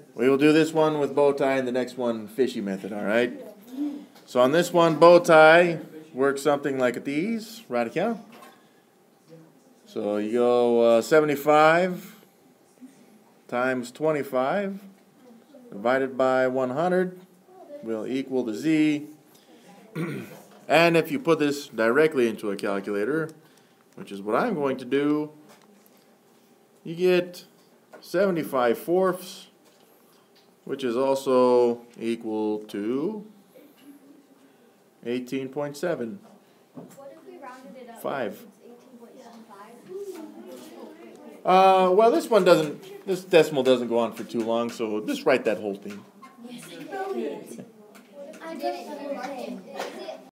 We will do this one with bow tie and the next one fishy method, all right? So on this one, bow tie works something like these, right here. So you go 75 times 25 divided by 100 will equal the Z. And if you put this directly into a calculator, which is what I'm going to do, you get 75/4, which is also equal to 18.7. What if we rounded it up? 5. 18.75? Well, this decimal doesn't go on for too long, so just write that whole thing. I didn't mark it.